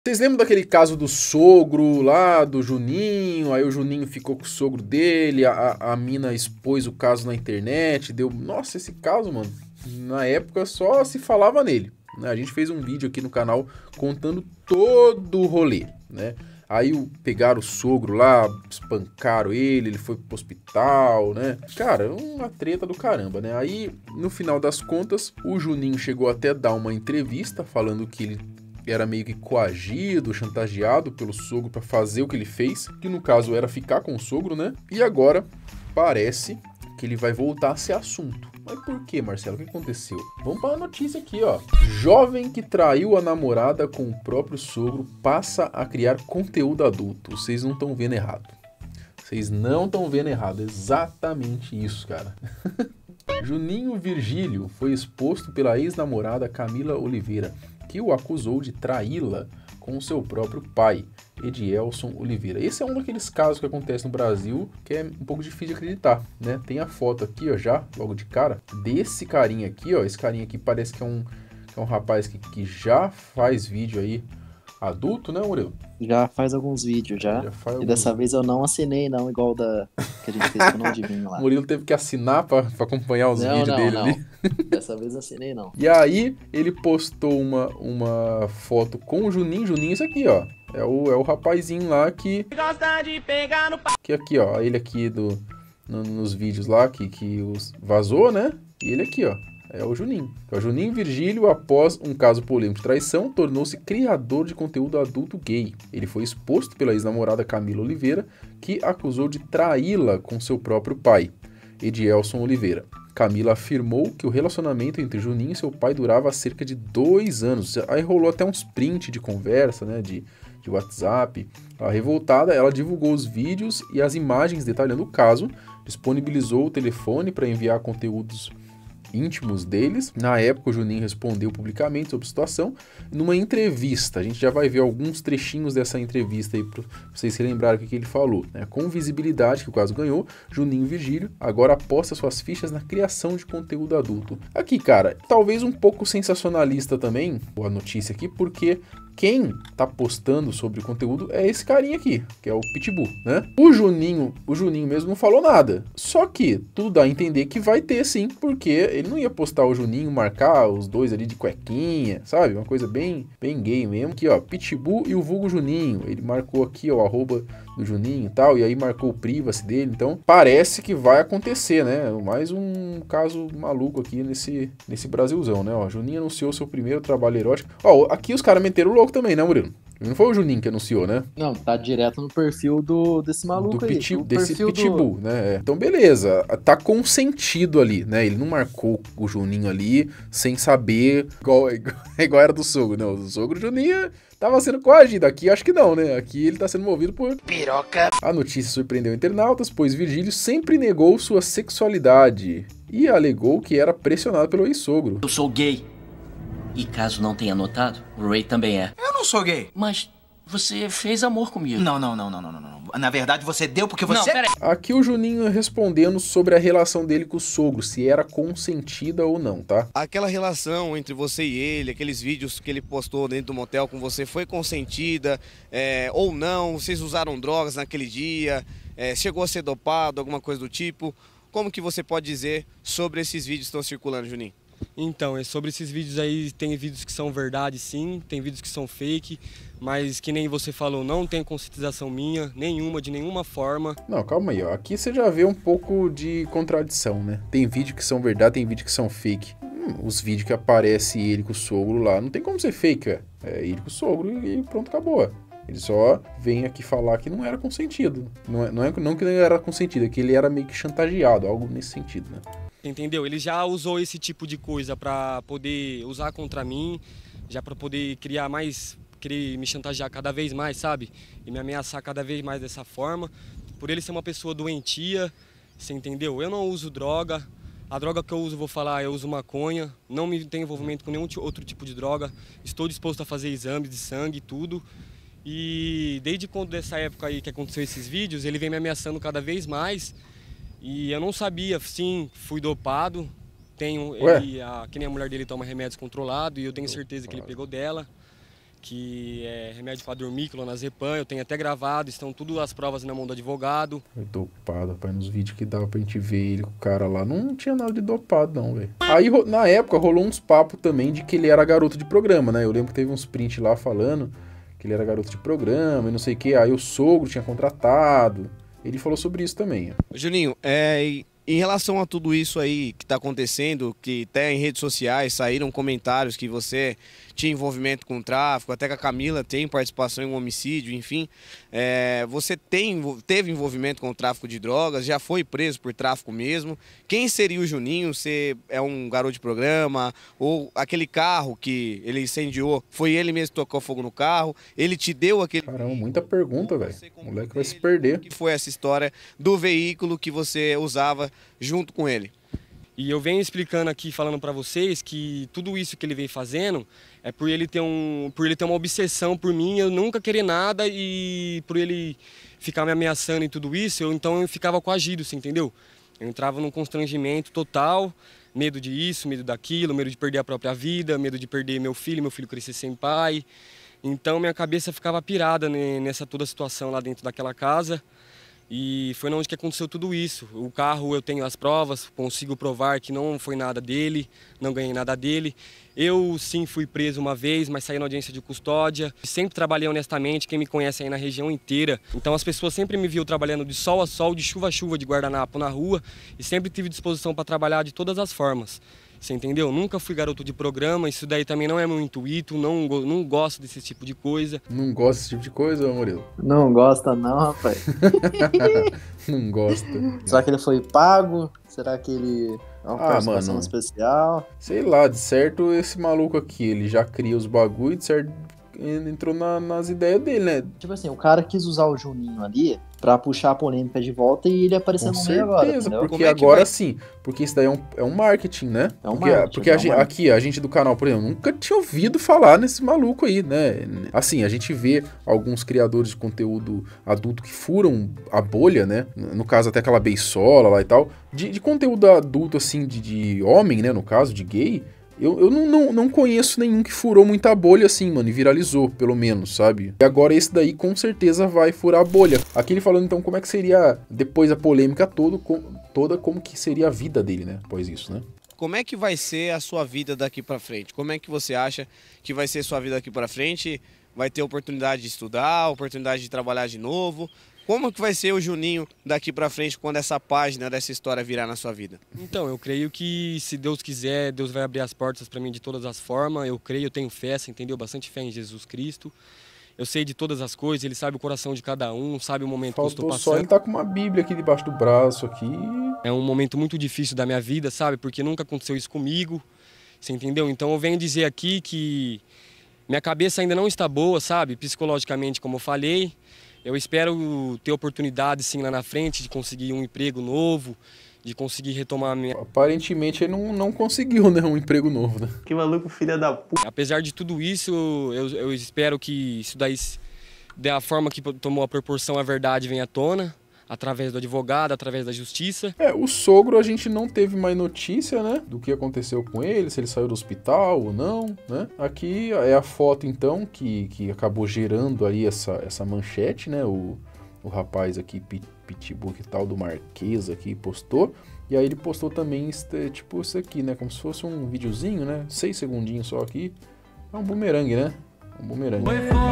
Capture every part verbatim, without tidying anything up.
Vocês lembram daquele caso do sogro lá, do Juninho? Aí o Juninho ficou com o sogro dele, a, a mina expôs o caso na internet, deu... Nossa, esse caso, mano, na época só se falava nele, né? A gente fez um vídeo aqui no canal contando todo o rolê, né? Aí pegaram o sogro lá, espancaram ele, ele foi pro hospital, né? Cara, uma treta do caramba, né? Aí, no final das contas, o Juninho chegou até a dar uma entrevista falando que ele era meio que coagido, chantageado pelo sogro para fazer o que ele fez, que no caso era ficar com o sogro, né? E agora parece que ele vai voltar a ser assunto. Mas por que, Marcelo? O que aconteceu? Vamos para a notícia aqui, ó. Jovem que traiu a namorada com o próprio sogro passa a criar conteúdo adulto. Vocês não estão vendo errado. Vocês não estão vendo errado. Exatamente isso, cara. Juninho Virgílio foi exposto pela ex-namorada Camila Oliveira, que o acusou de traí-la com seu próprio pai, Edielson Oliveira. Esse é um daqueles casos que acontece no Brasil que é um pouco difícil de acreditar, né? Tem a foto aqui, ó, já, logo de cara, desse carinha aqui, ó. Esse carinha aqui parece que é um, que é um rapaz que, que já faz vídeo aí adulto, né, Murilo? Já faz alguns vídeos, já. já faz e alguns... dessa vez eu não assinei, não, igual da que a gente fez com o Não Adivinho lá. O Murilo teve que assinar pra, pra acompanhar os não, vídeos não, dele não. ali. Dessa vez eu assinei, não. E aí, ele postou uma, uma foto com o Juninho. Juninho, isso aqui, ó. É o, é o rapazinho lá que... Gosta de pegar no... Que aqui, ó. Ele aqui do, no, nos vídeos lá que, que os vazou, né? E ele aqui, ó. É o Juninho. É o Juninho Virgílio, após um caso polêmico de traição, tornou-se criador de conteúdo adulto gay. Ele foi exposto pela ex-namorada Camila Oliveira, que acusou de traí-la com seu próprio pai, Edielson Oliveira. Camila afirmou que o relacionamento entre Juninho e seu pai durava cerca de dois anos. Aí rolou até uns prints de conversa, né, de, de WhatsApp. A revoltada, ela divulgou os vídeos e as imagens detalhando o caso, disponibilizou o telefone para enviar conteúdos íntimos deles. Na época, o Juninho respondeu publicamente sobre a situação numa entrevista. A gente já vai ver alguns trechinhos dessa entrevista aí para vocês se lembrarem o que, que ele falou, né? Com visibilidade que o caso ganhou, Juninho Virgílio agora aposta suas fichas na criação de conteúdo adulto. Aqui, cara, talvez um pouco sensacionalista também a notícia aqui, porque quem tá postando sobre o conteúdo é esse carinha aqui, que é o Pitbull, né? O Juninho, o Juninho mesmo não falou nada. Só que tudo dá a entender que vai ter sim, porque ele não ia postar o Juninho, marcar os dois ali de cuequinha, sabe? Uma coisa bem, bem gay mesmo. Aqui, ó, Pitbull e o vulgo Juninho. Ele marcou aqui, ó, o arroba do Juninho e tal, e aí marcou o privacy dele. Então, parece que vai acontecer, né? Mais um caso maluco aqui nesse, nesse Brasilzão, né? Ó, Juninho anunciou seu primeiro trabalho erótico. Ó, aqui os caras meteram o louco também, né, Murilo? Não foi o Juninho que anunciou, né? Não, tá direto no perfil do, desse maluco do aí. Piti, desse Pitbull, do... né? Então, beleza. Tá consentido ali, né? Ele não marcou o Juninho ali sem saber igual, igual era do sogro. Não, o sogro Juninho tava sendo coagido. Aqui acho que não, né? Aqui ele tá sendo movido por... piroca. A notícia surpreendeu internautas, pois Virgílio sempre negou sua sexualidade e alegou que era pressionado pelo ex-sogro. Eu sou gay. E caso não tenha notado, o Ray também é. Eu não sou gay. Mas você fez amor comigo. Não, não, não, não, não, não, não. Na verdade, você deu porque você... Não, peraí. Aqui o Juninho respondendo sobre a relação dele com o sogro, se era consentida ou não, tá? Aquela relação entre você e ele, aqueles vídeos que ele postou dentro do motel com você, foi consentida é, ou não? Vocês usaram drogas naquele dia? É, chegou a ser dopado, alguma coisa do tipo? Como que você pode dizer sobre esses vídeos que estão circulando, Juninho? Então, sobre esses vídeos aí, tem vídeos que são verdade sim, tem vídeos que são fake, mas que nem você falou, não tem conscientização minha, nenhuma, de nenhuma forma. Não, calma aí, ó. Aqui você já vê um pouco de contradição, né? Tem vídeo que são verdade, tem vídeo que são fake. Hum, os vídeos que aparece ele com o sogro lá, não tem como ser fake, é. É ele com o sogro e pronto, acabou. Ele só vem aqui falar que não era consentido. Não é, não é não que ele era consentido, é que ele era meio que chantageado, algo nesse sentido, né? Entendeu? Ele já usou esse tipo de coisa para poder usar contra mim, já para poder criar mais, querer me chantagear cada vez mais, sabe? E me ameaçar cada vez mais dessa forma. Por ele ser uma pessoa doentia, você entendeu? Eu não uso droga. A droga que eu uso, vou falar, eu uso maconha. Não me tenho envolvimento com nenhum outro tipo de droga. Estou disposto a fazer exames de sangue e tudo. E desde quando dessa época aí que aconteceu esses vídeos, ele vem me ameaçando cada vez mais. E eu não sabia, sim, fui dopado, tenho, ele, a, que nem a mulher dele toma remédios controlados e eu tenho certeza que ele pegou dela. que é remédio para dormir, clonazepam, eu tenho até gravado, estão tudo as provas na mão do advogado. Foi dopado, rapaz, nos vídeos que dava pra gente ver ele com o cara lá, não tinha nada de dopado não, velho. Aí, na época, rolou uns papos também de que ele era garoto de programa, né? Eu lembro que teve uns prints lá falando que ele era garoto de programa e não sei o que, aí o sogro tinha contratado, ele falou sobre isso também. Juninho, é... em relação a tudo isso aí que está acontecendo, que até em redes sociais saíram comentários que você tinha envolvimento com o tráfico, até que a Camila tem participação em um homicídio, enfim, é, você tem, teve envolvimento com o tráfico de drogas, já foi preso por tráfico mesmo. Quem seria o Juninho? Você é um garoto de programa? Ou aquele carro que ele incendiou, foi ele mesmo que tocou fogo no carro? Ele te deu aquele... Caramba, muita pergunta, velho. O moleque vai se perder. O que foi essa história do veículo que você usava junto com ele? E eu venho explicando aqui, falando para vocês que tudo isso que ele vem fazendo é por ele ter um, por ele ter uma obsessão por mim, eu nunca querer nada, e por ele ficar me ameaçando e tudo isso, eu, então eu ficava coagido, você entendeu? Eu entrava num constrangimento total, medo de isso, medo daquilo, medo de perder a própria vida, medo de perder meu filho, meu filho crescer sem pai. Então minha cabeça ficava pirada nessa toda a situação lá dentro daquela casa. E foi onde que aconteceu tudo isso. O carro, eu tenho as provas, consigo provar que não foi nada dele, não ganhei nada dele. Eu sim fui preso uma vez, mas saí na audiência de custódia. Sempre trabalhei honestamente, quem me conhece aí na região inteira. Então as pessoas sempre me viu trabalhando de sol a sol, de chuva a chuva, de guardanapo na rua. E sempre tive disposição para trabalhar de todas as formas. Você entendeu? Nunca fui garoto de programa, isso daí também não é meu intuito, não, não gosto desse tipo de coisa. Não gosta desse tipo de coisa, Murilo? Não gosta não, rapaz. Não gosta. Será que ele foi pago? Será que ele é uma Ah, participação mano. especial? Sei lá, de certo esse maluco aqui, ele já cria os bagulho, de certo entrou na- nas ideias dele, né? Tipo assim, o cara quis usar o Juninho ali pra puxar a polêmica de volta e ele apareceu Com no meio agora, certeza, entendeu? porque Como é que agora vai? sim, porque isso daí é um, é um marketing, né? É um porque marketing, porque é a um gen- marketing. aqui, a gente do canal, por exemplo, nunca tinha ouvido falar nesse maluco aí, né? Assim, a gente vê alguns criadores de conteúdo adulto que furam a bolha, né? No caso, até aquela Beisola lá e tal, de, de conteúdo adulto, assim, de, de homem, né? No caso, de gay. Eu, eu não, não, não conheço nenhum que furou muita bolha assim, mano, e viralizou, pelo menos, sabe? E agora esse daí com certeza vai furar a bolha. Aqui ele falando então como é que seria, depois da polêmica todo, com, toda, como que seria a vida dele, né? Após isso, né? Como é que vai ser a sua vida daqui pra frente? Como é que você acha que vai ser a sua vida daqui pra frente? Vai ter oportunidade de estudar, oportunidade de trabalhar de novo? Como que vai ser o Juninho daqui pra frente quando essa página dessa história virar na sua vida? Então, eu creio que se Deus quiser, Deus vai abrir as portas para mim de todas as formas. Eu creio, eu tenho fé, você entendeu? Bastante fé em Jesus Cristo. Eu sei de todas as coisas, Ele sabe o coração de cada um, sabe o momento que eu estou Faltou só passando. ele tá com uma bíblia aqui debaixo do braço aqui. É um momento muito difícil da minha vida, sabe? Porque nunca aconteceu isso comigo, você entendeu? Então eu venho dizer aqui que minha cabeça ainda não está boa, sabe? Psicologicamente, como eu falei. Eu espero ter oportunidade, sim, lá na frente, de conseguir um emprego novo, de conseguir retomar a minha... Aparentemente ele não, não conseguiu, né, um emprego novo, né? Que maluco, filha da puta. Apesar de tudo isso, eu, eu espero que isso daí, da forma que tomou a proporção, a verdade venha à tona, através do advogado, através da justiça. É, o sogro a gente não teve mais notícia, né, do que aconteceu com ele, se ele saiu do hospital ou não, né. Aqui é a foto, então, que, que acabou gerando aí essa, essa manchete, né, o, o rapaz aqui, Pitbull e tal, do Marquês aqui, postou. E aí ele postou também, este, tipo, isso aqui, né, como se fosse um videozinho, né, seis segundinhos só aqui. É um bumerangue, né. Um bumerangue.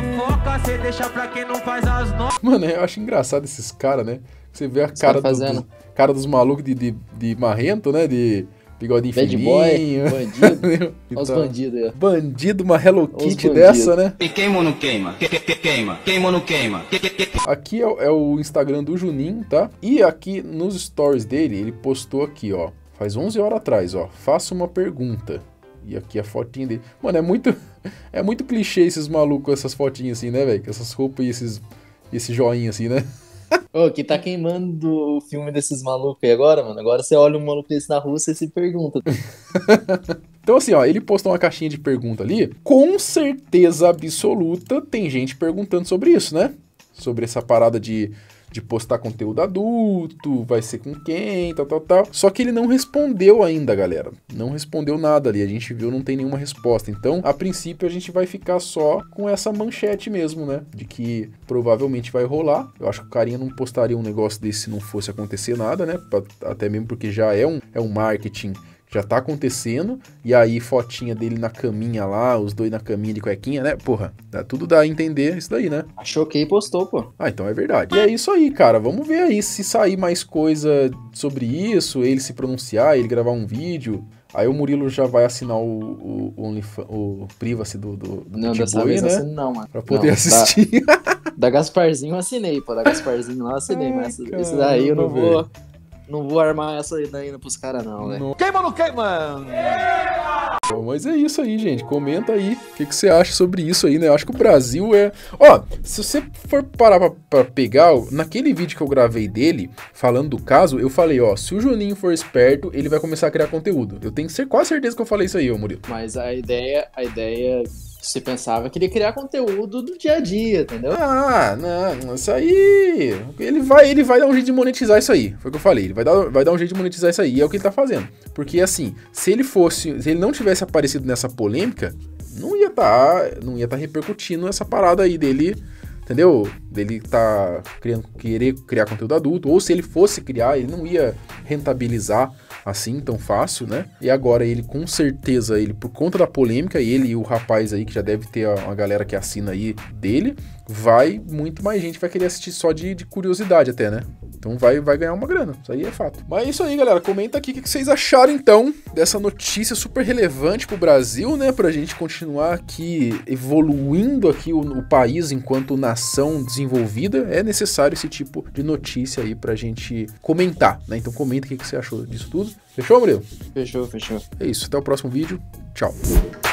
Mano, eu acho engraçado esses caras, né? Você vê a cara, do, do, cara dos malucos de, de, de marrento, né? De bigodinho Bad fininho. boy, bandido. Então, os bandidos aí. Bandido, uma Hello Kitty dessa, né? E queima ou não queima? Que, que, que, queima. Queima ou não queima? Que, que, que... Aqui é, é o Instagram do Juninho, tá? E aqui nos stories dele, ele postou aqui, ó. Faz onze horas atrás, ó. Faça uma pergunta. E aqui a fotinha dele. Mano, é muito, é muito clichê esses malucos, essas fotinhas assim, né, velho? Com essas roupas e esses, esse joinha assim, né? Ô, que tá queimando o filme desses malucos aí agora, mano. Agora você olha um maluco desse na rua e se pergunta. Então assim, ó, ele postou uma caixinha de pergunta ali. Com certeza absoluta tem gente perguntando sobre isso, né? Sobre essa parada de, de postar conteúdo adulto, vai ser com quem, tal, tal, tal. Só que ele não respondeu ainda, galera. Não respondeu nada ali, a gente viu, não tem nenhuma resposta. Então, a princípio, a gente vai ficar só com essa manchete mesmo, né? De que provavelmente vai rolar. Eu acho que o carinha não postaria um negócio desse se não fosse acontecer nada, né? Até mesmo porque já é um, é um marketing já tá acontecendo, e aí fotinha dele na caminha lá, os dois na caminha de cuequinha, né? Porra, dá, tudo dá a entender isso daí, né? Achou que postou, pô. Ah, então é verdade. E é isso aí, cara, vamos ver aí se sair mais coisa sobre isso, ele se pronunciar, ele gravar um vídeo. Aí o Murilo já vai assinar o, o, o, o Privacy do, do, do Não, dessa vez né? assino não, mano. Pra poder não, assistir. Da, da Gasparzinho eu assinei, pô. Da Gasparzinho lá eu assinei, Ai, mas caramba, esse daí eu não vou... Véio. Não vou armar essa ainda pros caras, não, velho. Queima ou não queima? Bom, mas é isso aí, gente. Comenta aí o que, que você acha sobre isso aí, né? Eu acho que o Brasil é... Ó, se você for parar pra, pra pegar... Naquele vídeo que eu gravei dele, falando do caso, eu falei, ó, se o Juninho for esperto, ele vai começar a criar conteúdo. Eu tenho quase certeza que eu falei isso aí, ô Murilo. Mas a ideia... A ideia... Você pensava que ele ia criar conteúdo do dia a dia, entendeu? Ah, não, isso aí... Ele vai, ele vai dar um jeito de monetizar isso aí. Foi o que eu falei. Ele vai dar, vai dar um jeito de monetizar isso aí. E é o que ele tá fazendo. Porque, assim, se ele fosse... Se ele não tivesse aparecido nessa polêmica, não ia tá, não ia tá repercutindo essa parada aí dele... Entendeu? Dele tá criando, querer criar conteúdo adulto. Ou se ele fosse criar, ele não ia rentabilizar assim tão fácil, né? E agora ele, com certeza, ele por conta da polêmica, ele e o rapaz aí, que já deve ter uma galera que assina aí dele, vai, muito mais gente vai querer assistir só de, de curiosidade até, né? Então vai, vai ganhar uma grana, isso aí é fato. Mas é isso aí, galera, comenta aqui o que vocês acharam, então, dessa notícia super relevante pro Brasil, né? Pra gente continuar aqui evoluindo aqui o, o país enquanto nação desenvolvida. É necessário esse tipo de notícia aí pra gente comentar, né? Então comenta o que você achou disso tudo. Fechou, Murilo? Fechou, fechou. É isso, até o próximo vídeo. Tchau.